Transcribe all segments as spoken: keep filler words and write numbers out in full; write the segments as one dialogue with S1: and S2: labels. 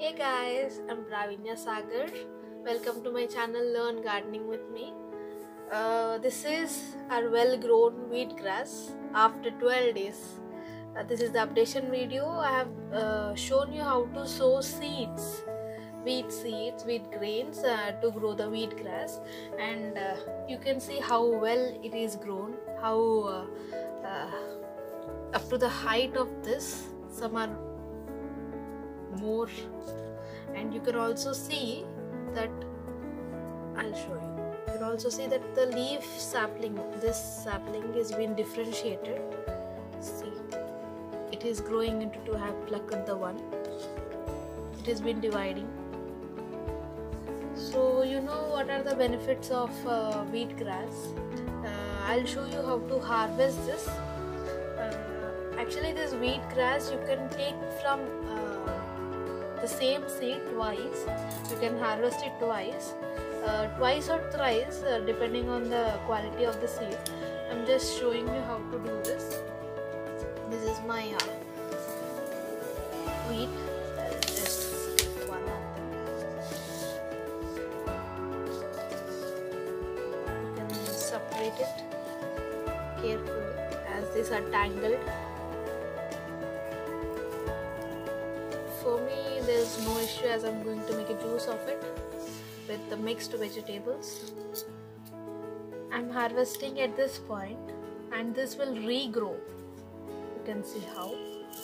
S1: Hey guys, I'm Pravinya Sagar. Welcome to my channel Learn Gardening with me. Uh, this is our well-grown wheatgrass after twelve days. Uh, this is the updation video. I have uh, shown you how to sow seeds, wheat seeds, wheat grains uh, to grow the wheatgrass, and uh, you can see how well it is grown, how uh, uh, up to the height of this. Some are more, and you can also see that I'll show you. You can also see that the leaf sapling, this sapling is been differentiated. See, it is growing into two. I have plucked the one. It has been dividing. So you know what are the benefits of uh, wheatgrass. Uh, I'll show you how to harvest this. Uh, actually, this wheatgrass you can take from uh, the same seed twice. You can harvest it twice, uh, twice or thrice, uh, depending on the quality of the seed. I'm just showing you how to do this. This is my uh, wheat. I'll just pick one of them. You can separate it carefully as these are tangled. For me, there's no issue as I'm going to make a juice of it with the mixed vegetables. I'm harvesting at this point, and this will regrow. You can see how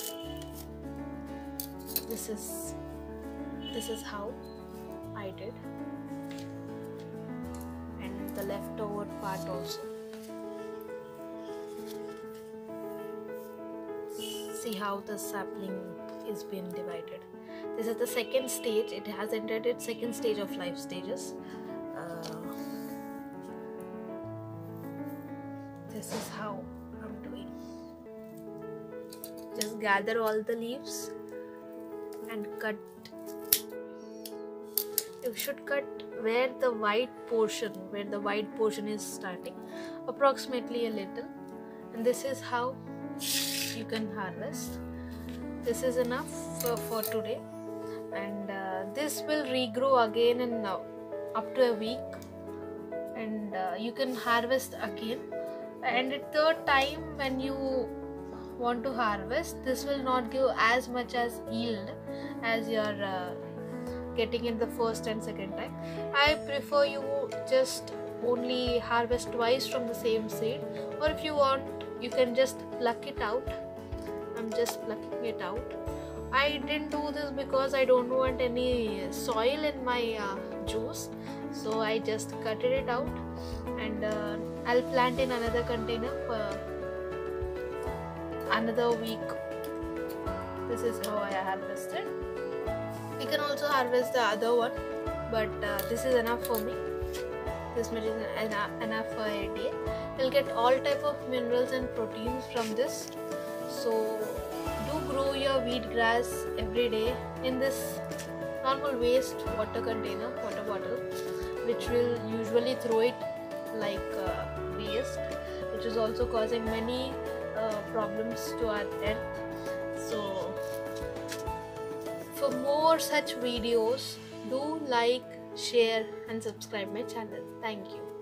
S1: this is this is how I did, and the leftover part also. See how the sapling is being divided. This is the second stage. It has entered its second stage of life stages. Uh, this is how I'm doing. Just gather all the leaves and cut. You should cut where the white portion, where the white portion is starting, approximately a little. And this is how you can harvest. This is enough for, for today, and uh, this will regrow again in uh, up to a week, and uh, you can harvest again. And at third time when you want to harvest, this will not give as much as yield as you are uh, getting in the first and second time. I prefer you just only harvest twice from the same seed, or if you want, you can just pluck it out. I'm just plucking it out. I didn't do this because I don't want any soil in my uh, juice, so I just cut it out, and uh, I'll plant in another container for another week. This is how I harvested. You can also harvest the other one, but uh, this is enough for me. This much is enough for a day. You'll get all type of minerals and proteins from this. So do grow your wheatgrass every day in this normal waste water container, water bottle, which will usually throw it like uh, waste, which is also causing many uh, problems to our earth. So for more such videos, do like, share and subscribe my channel. Thank you.